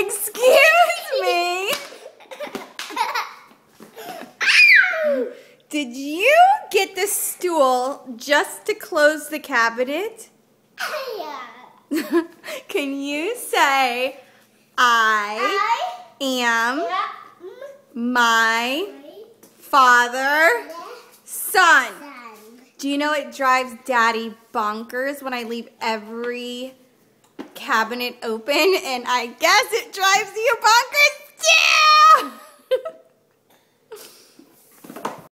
Excuse me? Did you get the stool just to close the cabinet? Yeah. Can you say, I am my father's son? Do you know it drives Daddy bonkers when I leave every cabinet open? And I guess it drives you bonkers